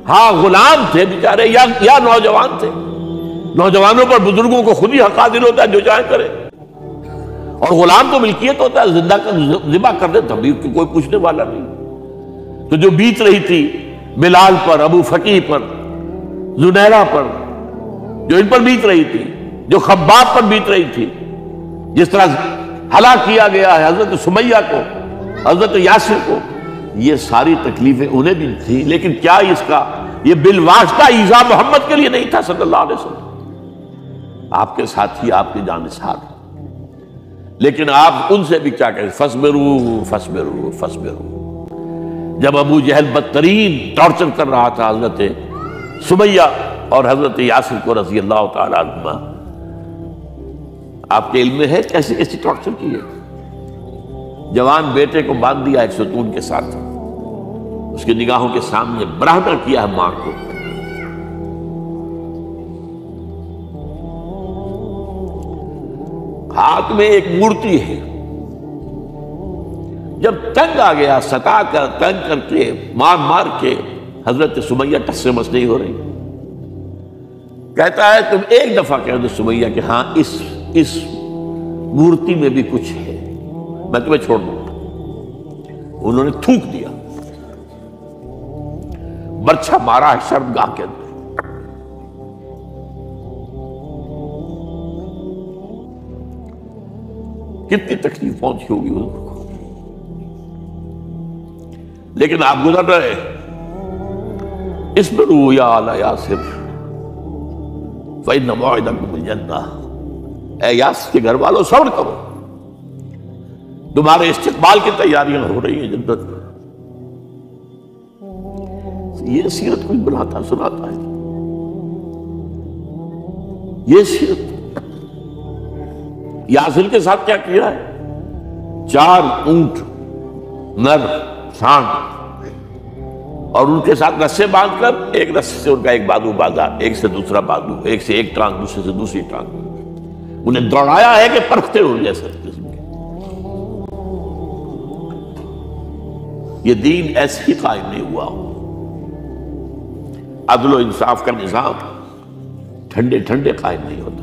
ہاں غلام تھے بیچارے یا نوجوان تھے. نوجوانوں پر بزرگوں کو خود ہی حق حاصل ہوتا ہے جو چاہے کرے. اور غلام تو ملکیت ہوتا ہے, زندہ کا ذبح کر دے تبھی کوئی پوچھنے والا نہیں. تو جو بیت رہی تھی بلال پر, ابو فقیہ پر, زنیرہ پر, جو ان پر بیت رہی تھی, جو خباب پر بیت رہی تھی, جس طرح ہلاک کیا گیا ہے حضرت سمیہ کو, حضرت یاسر کو, یہ ساری تکلیفیں انہیں بھی تھی. لیکن کیا اس کا یہ بالواسطہ ایذا محمد کے لیے نہیں تھا صلی اللہ علیہ وسلم. آپ کے ساتھی آپ کی جانثار, لیکن آپ ان سے بھی کیا کہیں, فصبروا فصبروا فصبروا. جب ابو جہل بدترین ٹارچر کر رہا تھا حضرت سمیہ اور حضرت یاسر کو رضی اللہ تعالیٰ عنہما, آپ کے علم میں ہے کیسی کیسی ٹارچر کی ہے. جوان بیٹے کو باندھ دیا ایک ستون کے ساتھ, اس کی نگاہوں کے سامنے برہنہ کیا ہے ماں کو. ہاتھ میں ایک مورتی ہے. جب تنگ آ گیا, ستا کر تنگ کر کے مار مار کے حضرت سمیہ ٹس سے مس نہیں ہو رہی. کہتا ہے تم ایک دفعہ کہہ دو سمیہ کہ ہاں اس مورتی میں بھی کچھ ہے, میں تمہیں چھوڑ دوں. انہوں نے تھوک دیا, برچھا مارا ہے شرمگاہ کے اندر. کتنی تکلیف پہنچی ہوگی ان کو, لیکن آپ گزر رہے. اصبروا یا آل یاسر فإن موعدکم الجنہ. اے یاسر کے گھر والوں صبر کرو, تمہارے استقبال کی تیاریاں ہو رہی ہیں جنت میں. یہ سیرت کوئی بناتا سناتا ہے, یہ سیرت. یاسر کے ساتھ کیا کیا ہے, 4 اونٹ نر سانڈ, اور ان کے ساتھ رسے باندھ کر ایک رسے سے ان کا ایک بازو باندھا, ایک سے دوسرا بازو, ایک سے ایک ٹانگ, دوسرے سے دوسری ٹانگ. انہیں دوڑایا ہے کہ پرکھتے ہو جیسے قسم کے. یہ دین ایسے ہی قائم نہیں ہوا. عدل و انصاف کا نظام ٹھنڈے ٹھنڈے قائم نہیں ہوتا,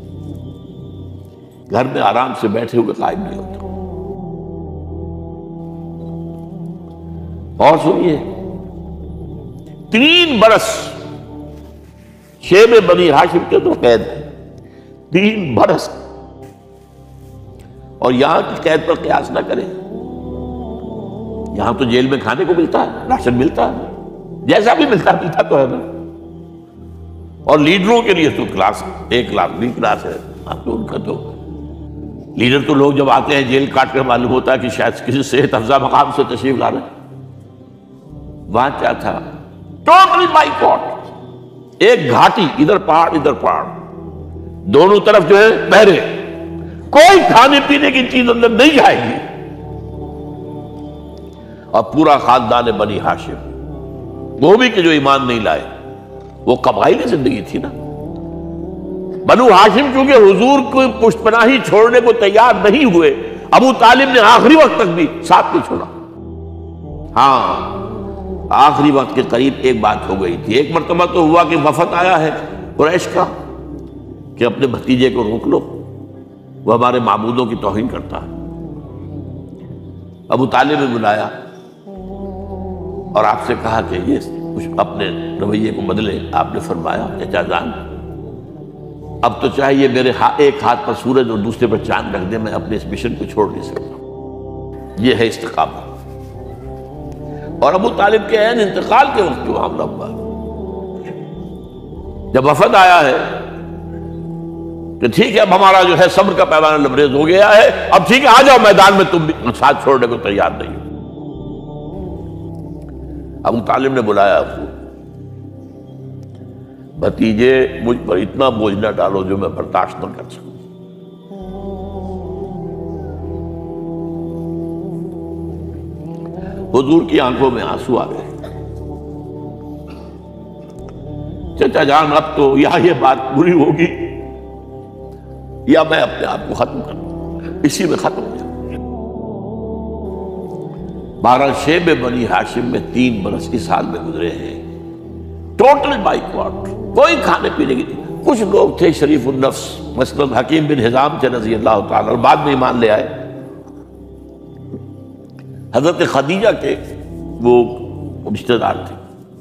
گھر میں آرام سے بیٹھے ہوئے قائم نہیں ہوتا. اور سنیے, 3 برس شیب بنی ہاشم کے تو قید ہے, 3 برس. اور یہاں کی قید پر قیاس نہ کریں. یہاں تو جیل میں کھانے کو ملتا ہے, راشن ملتا ہے, جیسا بھی ملتا تو ہے نا. اور لیڈروں کے لیے تو کلاس ایک لاکھ کلاس ہے. آپ تو ان کا تو لیڈر تو لوگ جب آتے ہیں جیل کاٹ کر معلوم ہوتا ہے کہ شاید کسی صحت افزا مقام سے تشریف لا رہے ہیں. وہاں کیا تھا, ٹوٹلی بائیکاٹ. ایک گھاٹی, ادھر پہاڑ ادھر پہاڑ, دونوں طرف جو ہے پہرے, کوئی کھانے پینے کی چیز اندر نہیں جائے گی. اور پورا خاندان بنی ہاشم, وہ بھی کہ جو ایمان نہیں لائے, وہ قبائلی زندگی تھی نا. بنو ہاشم چونکہ حضور کو پشت پناہی چھوڑنے کو تیار نہیں ہوئے, ابو طالب نے آخری وقت تک بھی ساتھ نہیں چھوڑا. ہاں آخری وقت کے قریب ایک بات ہو گئی تھی. ایک مرتبہ تو ہوا کہ وفد آیا ہے قریش کا کہ اپنے بھتیجے کو روک لو, وہ ہمارے معبودوں کی توہین کرتا ہے. ابو طالب نے بلایا اور آپ سے کہا کہ یہ کچھ اپنے رویے کو بدلے. آپ نے فرمایا چچا جان, اب تو چاہے یہ میرے ایک ہاتھ پر سورج اور دوسرے پر چاند رکھ دے, میں اپنے اس مشن کو چھوڑ نہیں سکتا. یہ ہے استقامت. اور ابو طالب کے عین انتقال کے وقت جو معاملہ ہوا, جب وفد آیا ہے کہ ٹھیک ہے اب ہمارا جو ہے صبر کا پیمانہ لبریز ہو گیا ہے, اب ٹھیک ہے آ جاؤ میدان میں, تم بھی ساتھ چھوڑنے کو تیار نہیں ہو. ابو طالب نے بلایا, بھتیجے مجھ پر اتنا بوجھ نہ ڈالو جو میں برداشت نہ کر سکوں. حضور کی آنکھوں میں آنسو آ گئے. چچا جان اب تو یا یہ بات پوری ہوگی یا میں اپنے آپ کو ختم کر دوں, اسی میں ختم ہو جاؤں. 12 شیب بنی ہاشم میں 3 برس اس حال میں گزرے ہیں ٹوٹل بائیکاٹ، کوئی کھانے پینے کی نہیں۔ کچھ لوگ تھے شریف النفس، مثلاً حکیم بن حزام تھے رضی اللہ تعالیٰ، اور بعد میں ایمان لے آئے۔ حضرت خدیجہ کے وہ رشتہ دار تھے،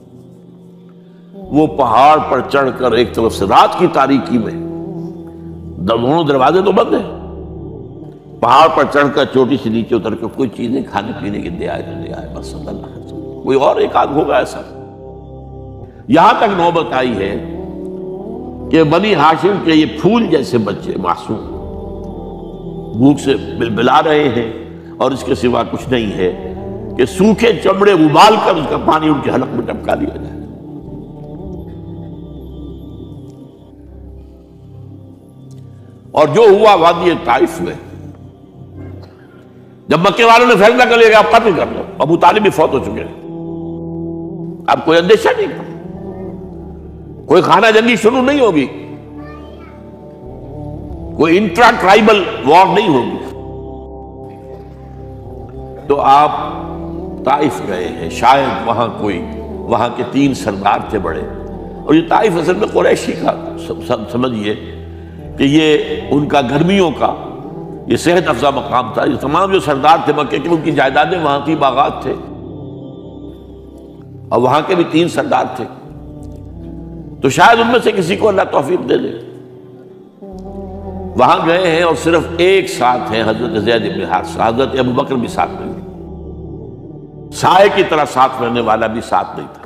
وہ پہاڑ پر چڑھ کر ایک طرف سے رات کی تاریکی میں، دونوں دروازے تو بند ہیں، پہاڑ پر چڑھ کر چوٹی سے نیچے اتر کر کوئی چیزیں کھانے پینے کی دے آئے تو دے آئے، بس صلی اللہ علیہ وسلم۔ کوئی اور ایک آدھ ہوگا ایسا۔ یہاں تک نوبت آئی ہے کہ بنی ہاشم کے یہ پھول جیسے بچے معصوم بھوک سے بلبلا رہے ہیں، اور اس کے سوا کچھ نہیں ہے کہ سوکھے چمڑے ابال کر اس کا پانی ان کے حلق میں ٹپکا دیا جائے۔ اور جو ہوا وادی طائف میں، جب مکے والوں نے فیصلہ کر لیا کہ آپ قتل کر لو، ابو طالب بھی فوت ہو چکے ہیں، اب کوئی اندیشہ نہیں، کوئی خانہ جنگی شروع نہیں ہوگی، کوئی انٹرا ٹرائبل وار نہیں ہوگی، تو آپ طائف گئے ہیں۔ شاید وہاں کے 3 سردار تھے بڑے، اور یہ طائف اصل میں قریشی کا سمجھیے کہ یہ ان کا گرمیوں کا یہ صحت افزا مقام تھا۔ یہ تمام جو سردار تھے مکے کے، ان کی جائیدادیں وہاں تھی، باغات تھے، اور وہاں کے بھی 3 سردار تھے، تو شاید ان میں سے کسی کو اللہ توفیق دے دے۔ وہاں گئے ہیں اور صرف ایک ساتھ ہیں، حضرت زید بن حارثہ، حضرت ابو بکر بھی ساتھ نہیں، سائے کی طرح ساتھ رہنے والا بھی ساتھ نہیں تھا۔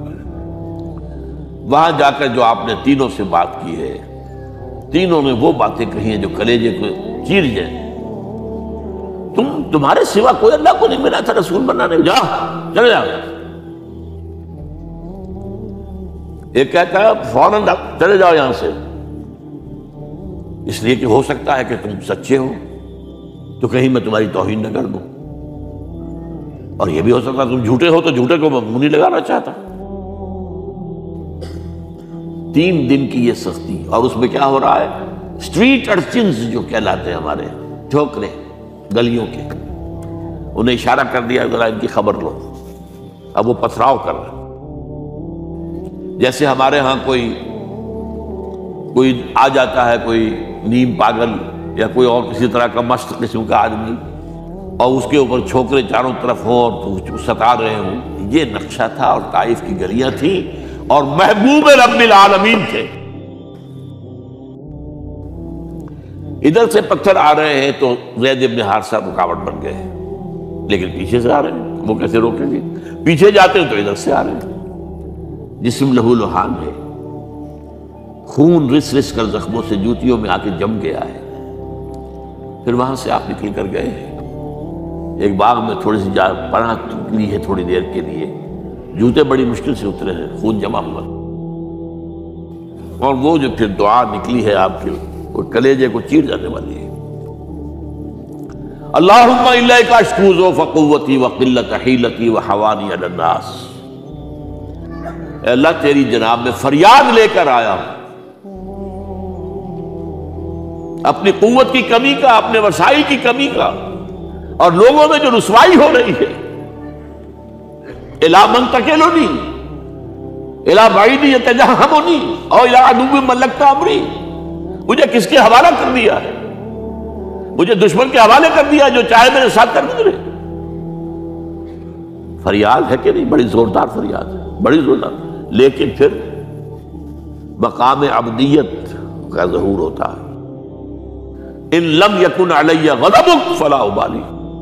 وہاں جا کر جو آپ نے تینوں سے بات کی ہے، تینوں نے وہ باتیں کہی ہیں جو کلیجے کو چیر جائیں۔ تمہارے سوا کوئی اللہ کو نہیں ملا تھا رسول بنانے، جاؤ چلے جاؤ۔ ایک کہتا ہے فوراً چلے جاؤ یہاں سے، اس لیے کہ ہو سکتا ہے کہ تم سچے ہو تو کہیں میں تمہاری توہین نہ کر دوں، اور یہ بھی ہو سکتا ہے تم جھوٹے ہو تو جھوٹے کو میں منہ نہیں لگانا چاہتا۔ 3 دن کی یہ سختی، اور اس میں کیا ہو رہا ہے؟ اسٹریٹ ارچنز جو کہلاتے ہیں ہمارے ٹھوکرے گلیوں کے، انہیں اشارہ کر دیا ذرا ان کی خبر لو، اب وہ پتھراؤ کر رہے ہیں۔ جیسے ہمارے ہاں کوئی آ جاتا ہے، کوئی نیم پاگل یا کوئی اور کسی طرح کا مست قسم کا آدمی، اور اس کے اوپر چھوکرے چاروں طرف ہوں اور تو ستا رہے ہوں، یہ نقشہ تھا، اور طائف کی گلیاں تھیں، اور محبوب رب العالمین تھے۔ ادھر سے پتھر آ رہے ہیں تو زید بن حارثہ رکاوٹ بن گئے، لیکن پیچھے سے آ رہے ہیں، وہ کیسے روکیں گے؟ پیچھے جاتے ہیں تو ادھر سے آ رہے ہیں۔ جسم لہو لہان ہے، خون رس رس کر زخموں سے جوتیوں میں آ کے جم گیا ہے۔ پھر وہاں سے آپ نکل کر گئے ہیں، ایک باغ میں تھوڑی سی پناہ لی ہے تھوڑی دیر کے لیے، جوتے بڑی مشکل سے اترے ہیں، خون جمع ہوا، اور وہ جو پھر دعا نکلی ہے آپ کی، وہ کلیجے کو چیر جانے والی ہے۔ اللہم الیک اشکو ضعف قوتی وقلت حیلتی وحوانی علی الناس، اے اللہ تیری جناب میں فریاد لے کر آیا ہوں، اپنی قوت کی کمی کا، اپنے وسائل کی کمی کا، اور لوگوں میں جو رسوائی ہو رہی ہے، الی من تکلنی الی بعید یتجہمنی او الی عدو ملکت امری، مجھے کس کے حوالہ کر دیا ہے؟ مجھے دشمن کے حوالے کر دیا جو چاہے میرے ساتھ کر گزرے۔ فریاد ہے کہ نہیں؟ بڑی زوردار فریاد ہے، بڑی زوردار، لیکن پھر مقام عبدیت کا ظہور ہوتا ہے۔ ان لم یکن علی غضبک فلا ابالی،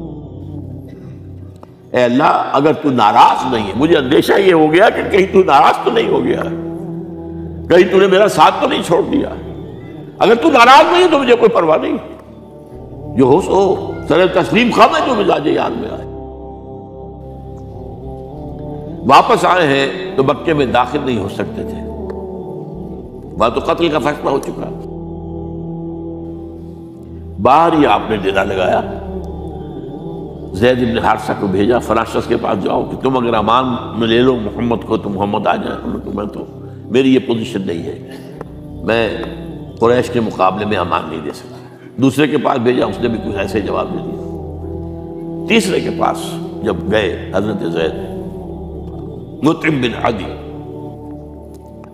اے اللہ اگر تو ناراض نہیں ہے، مجھے اندیشہ یہ ہو گیا کہ کہیں تو ناراض تو نہیں ہو گیا ہے، کہیں تو نے میرا ساتھ تو نہیں چھوڑ دیا، اگر تو ناراض نہیں ہے تو مجھے کوئی پرواہ نہیں، جو ہو سو سر تسلیم خواہ میں جو مزاج یاد میں آئے۔ واپس آئے ہیں تو مکے میں داخل نہیں ہو سکتے تھے، وہاں تو قتل کا فیصلہ ہو چکا۔ باہر ہی آپ نے ڈیرا لگایا، زید بن حارثہ کو بھیجا، فلاں شخص کے پاس جاؤ کہ تم اگر امان میں لے لو محمد کو تو محمد آ جائیں، میں تو میری یہ پوزیشن نہیں ہے، میں قریش کے مقابلے میں امان نہیں دے سکتا۔ دوسرے کے پاس بھیجا، اس نے بھی کچھ ایسے جواب دے دیا۔ تیسرے کے پاس جب گئے حضرت زید، مطعم بن عدی،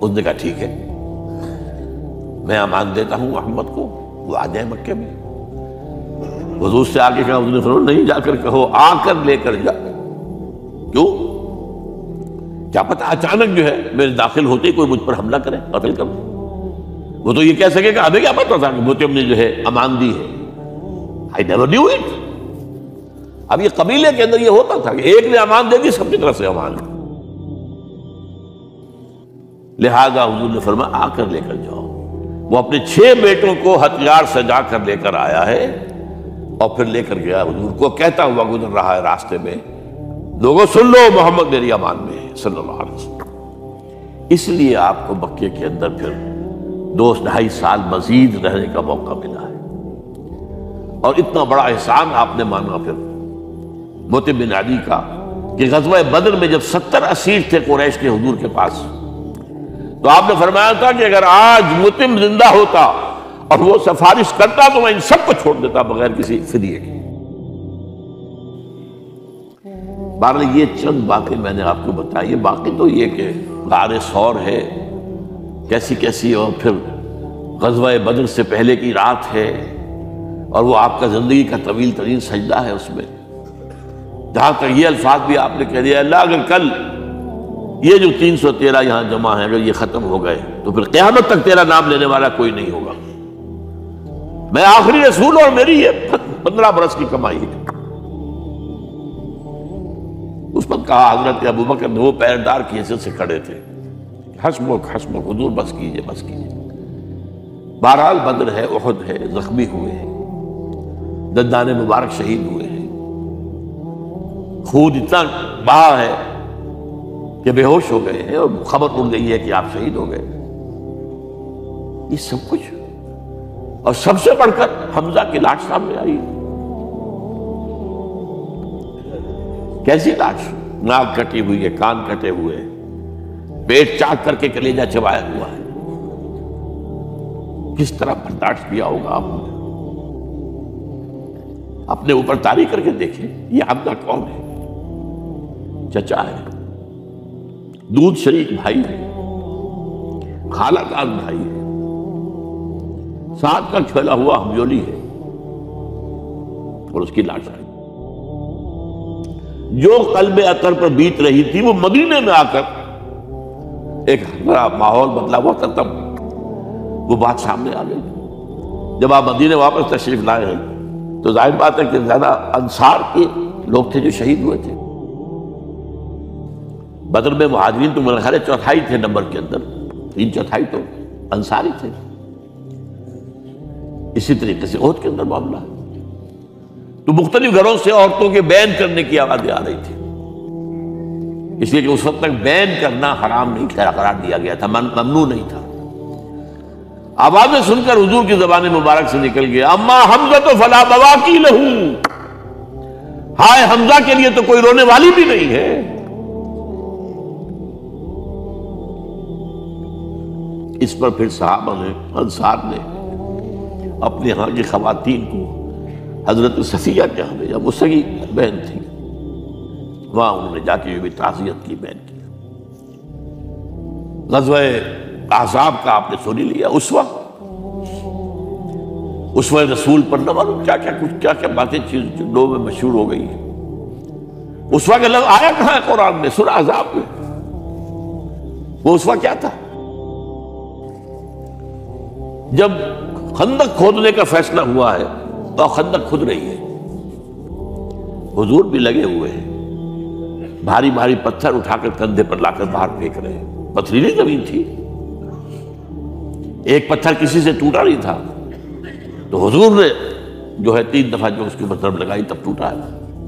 اس نے کہا ٹھیک ہے، میں امان دیتا ہوں محمد کو، وہ آ جائے مکے میں۔ حضور سے آگے کہا، حضور نے فرمایا نہیں جا کر کہو، آ کر لے کر جا۔ کیوں؟ کیا پتہ اچانک جو ہے میرے داخل ہوتے ہی کوئی مجھ پر حملہ کرے، قتل کر دے۔ وہ تو یہ کہہ سکے کہ ہمیں کیا پتہ تھا کہ مطعم نے جو ہے امان دی ہے، I never knew it۔ اب یہ قبیلے کے اندر یہ ہوتا تھا کہ ایک نے امان دے دی، سب کی طرف سے امان۔ لہذا حضور نے فرمایا آ کر لے کر جاؤ۔ وہ اپنے 6 بیٹوں کو ہتھیار سجا کر لے کر آیا ہے اور پھر لے کر گیا حضور کو، کہتا ہوا گزر رہا ہے راستے میں، لوگوں سن لو محمد میری امان میں ہے صلی اللہ علیہ وسلم۔ اس لیے آپ کو مکے کے اندر پھر 2-2.5 سال مزید رہنے کا موقع ملا ہے، اور اتنا بڑا احسان آپ نے مانا پھر مطعم بن عدی کا کہ غزوہ بدر میں جب 70 اسیر تھے قریش کے حضور کے پاس، تو آپ نے فرمایا تھا کہ اگر آج مطعم زندہ ہوتا اور وہ سفارش کرتا تو میں ان سب کو چھوڑ دیتا بغیر کسی فدیے کے۔ بہرحال یہ چند باتیں میں نے آپ کو بتائی، باقی تو یہ کہ غار ثور ہے کیسی کیسی، اور پھر غزوہ بدر سے پہلے کی رات ہے، اور وہ آپ کا زندگی کا طویل ترین سجدہ ہے اس میں، جہاں تک یہ الفاظ بھی آپ نے کہہ دیا اللہ اگر کل یہ جو 313 یہاں جمع ہیں اگر یہ ختم ہو گئے تو پھر قیامت تک تیرا نام لینے والا کوئی نہیں ہوگا، میں آخری رسول اور میری یہ 15 برس کی کمائی ہے۔ اس وقت کہا حضرت ابو بکر نے، وہ پیردار کی حیثیت سے کھڑے تھے، حسبک حسبک حضور بس کیجئے بس کیجئے۔ بہرحال بدر ہے، احد ہے، زخمی ہوئے ہیں، دندان مبارک شہید ہوئے ہیں، خون اتنا بہا ہے کہ بے ہوش ہو گئے ہیں، اور خبر اڑ گئی ہے کہ آپ شہید ہو گئے۔ یہ سب کچھ، اور سب سے بڑھ کر حمزہ کی لاش سامنے آئی۔ کیسی لاش؟ ناک کٹی ہوئی ہے، کان کٹے ہوئے ہیں، پیٹ چاک کر کے کلیجہ چبایا ہوا ہے۔ کس طرح برداشت کیا ہوگا آپ نے؟ اپنے اوپر طاری کر کے دیکھیں، یہ حمزہ کون ہے؟ چچا ہے، دودھ شریک بھائی ہے، خالہ دار بھائی ہے، ساتھ کا کھیلا ہوا ہمجولی ہے، اور اس کی لاش آئی۔ جو قلب اطہر پر بیت رہی تھی وہ مدینے میں آ کر ایک بڑا ماحول بدلا ہوا تھا، تب وہ بات سامنے آ گئی۔ جب آپ مدینے واپس تشریف لائے ہیں تو ظاہر بات ہے کہ زیادہ انصار کے لوگ تھے جو شہید ہوئے تھے۔ بدر میں مہاجرین تو میرے خیال 4تھائی تھے نمبر کے اندر، 3/4 تو انصاری تھے۔ اسی طریقے سے احد کے اندر معاملہ ہے، تو مختلف گھروں سے عورتوں کے بین کرنے کی آوازیں آ رہی تھی، اس لیے کہ اس وقت تک بین کرنا حرام نہیں قرار دیا گیا تھا، ممنوع نہیں تھا۔ آوازیں سن کر حضور کی زبان مبارک سے نکل گیا اما حمزہ تو فلا بواکی لہو، ہائے حمزہ کے لیے تو کوئی رونے والی بھی نہیں ہے۔ اس پر پھر صحابہ نے، انصار نے اپنے ہاں کی خواتین کو حضرت صفیہ کے ہاں بھیجا، وہ سگی بہن تھی، وہاں انہوں نے جا کے بھی تعزیت کی، بہن کی۔ غزوہ احزاب کا آپ نے سنی لیا، اسوہ رسول پر نہ معلوم کیا کیا باتیں چیز لوگوں میں مشہور ہو گئی ہیں۔ اسوہ کا لفظ آیا کہاں ہے قرآن میں؟ سورہ احزاب میں۔ وہ اسوہ کیا تھا؟ جب خندق کھودنے کا فیصلہ ہوا ہے تو خندق کھود رہی ہے، حضور بھی لگے ہوئے ہیں، بھاری بھاری پتھر اٹھا کر کندھے پر لا کر باہر پھینک رہے ہیں، پتھریلی زمین تھی، ایک پتھر کسی سے ٹوٹا نہیں تھا، تو حضور نے جو ہے 3 دفعہ جو اس کے اوپر ضرب لگائی تب ٹوٹا ہے۔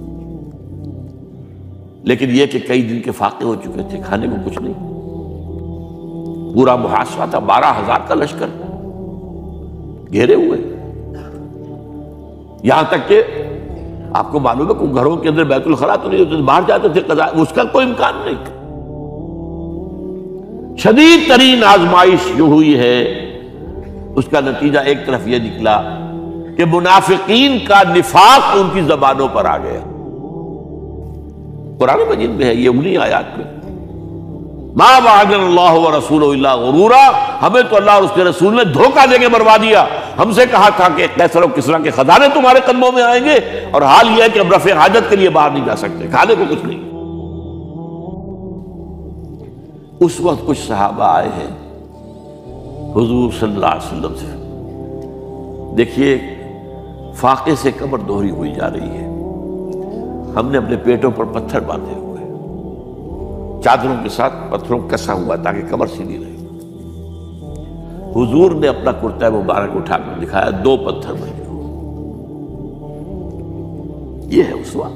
لیکن یہ کہ کئی دن کے فاقے ہو چکے تھے، کھانے کو کچھ نہیں، پورا محاصرہ تھا، 12,000 کا لشکر گھیرے ہوئے، یہاں تک کہ آپ کو معلوم ہے کہ گھروں کے اندر بیت الخلا تو نہیں ہوتے، باہر جاتے تھے قضاء، اس کا کوئی امکان نہیں۔ شدید ترین آزمائش جو ہوئی ہے اس کا نتیجہ ایک طرف یہ نکلا کہ منافقین کا نفاق ان کی زبانوں پر آ گیا۔ قرآن مجید میں ہے یہ انہی آیات میں ما وعدنا اللہ ورسولہ الا غرورا، ہمیں تو اللہ اور اس کے رسول نے دھوکہ دے کے مروا دیا۔ ہم سے کہا تھا کہ قیصر و کسریٰ کے خزانے تمہارے قدموں میں آئیں گے، اور حال یہ ہے کہ اب رفع حاجت کے لیے باہر نہیں جا سکتے، کھانے کو کچھ نہیں۔ اس وقت کچھ صحابہ آئے ہیں حضور صلی اللہ علیہ وسلم سے، دیکھیے فاقے سے قبر دوہری ہوئی جا رہی ہے، ہم نے اپنے پیٹوں پر پتھر باندھے ہوئے، چادروں کے ساتھ پتھروں کسا ہوا تاکہ قبر سیدھی رہے۔ حضور نے اپنا کرتا مبارک اٹھا کر دکھایا، 2 پتھر بنے۔ یہ ہے اسوہ،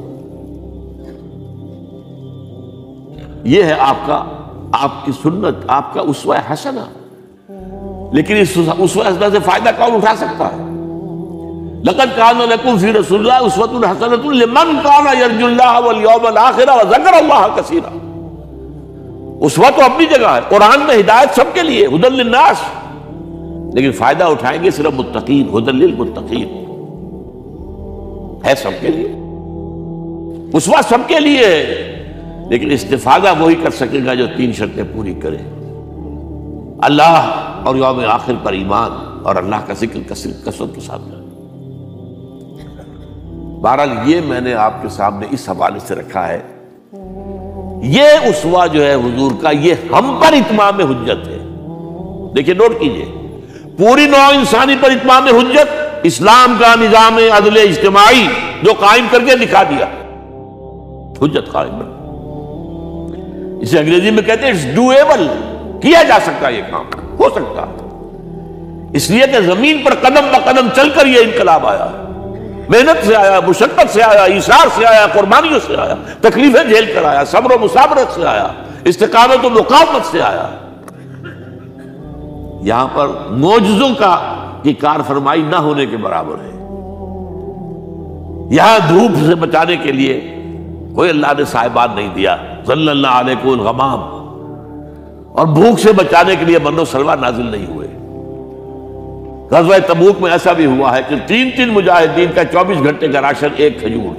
یہ ہے آپ کی سنت، آپ کا اسوہ حسنہ۔ لیکن اس اسوہ حسنہ سے فائدہ کون اٹھا سکتا ہے؟ لقد کان لکم فی رسول اللہ اسوۃ حسنۃ لمن کان یرجو اللہ والیوم الآخر وذکر اللہ کثیرا۔ اسوہ تو اپنی جگہ ہے، قرآن میں ہدایت سب کے لیے، ھدی للناس، لیکن فائدہ اٹھائیں گے صرف متقین، ھدی للمتقین ہے سب کے لیے، اسوہ سب کے لیے ہے، لیکن استفادہ وہی کر سکے گا جو 3 شرطیں پوری کرے: اللہ اور یوم آخر پر ایمان، اور اللہ کا ذکر کثرت کے ساتھ کرے۔ بہرحال یہ میں نے آپ کے سامنے اس حوالے سے رکھا ہے، یہ اسوہ جو ہے حضور کا، یہ ہم پر اتمام حجت ہے۔ دیکھیں نوٹ کیجئے، پوری نوع انسانی پر اتمام حجت، اسلام کا نظام عدل اجتماعی جو قائم کر کے دکھا دیا، حجت قائم ہے۔ اسے انگریزی میں کہتے ہیں اٹس ڈویبل، کیا جا سکتا، یہ کام ہو سکتا، اس لیے کہ زمین پر قدم بقدم چل کر یہ انقلاب آیا، محنت سے آیا، مشقت سے آیا، ایثار سے آیا، قربانیوں سے آیا، تکلیفیں جھیل کر آیا، صبر و مصابرت سے آیا، استقامت و مقاومت سے آیا۔ یہاں پر معجزوں کی کار فرمائی نہ ہونے کے برابر ہے۔ یہاں دھوپ سے بچانے کے لیے کوئی اللہ نے صاحبان نہیں دیا، صلی اللہ علیہ الغمام، اور بھوک سے بچانے کے لیے من و سلوہ نازل نہیں ہوئے۔ غزوہ تبوک میں ایسا بھی ہوا ہے کہ 3 مجاہدین کا 24 گھنٹے کا راشن ایک کھجور،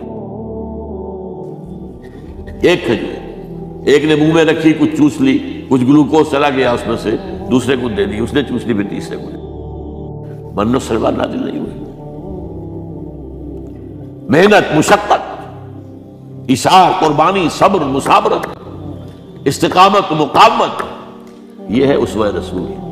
ایک نے منہ میں رکھی، کچھ چوس لی، کچھ گلوکوز چلا گیا اس میں سے، دوسرے کو دے دی، اس نے چوس لی، پھر تیسرے کو دے دی۔ من و سلوہ نازل نہیں ہوئے۔ محنت، مشقت، ایثار، قربانی، صبر، مصابرت، استقامت، مقاومت، یہ ہے اسوہ رسول۔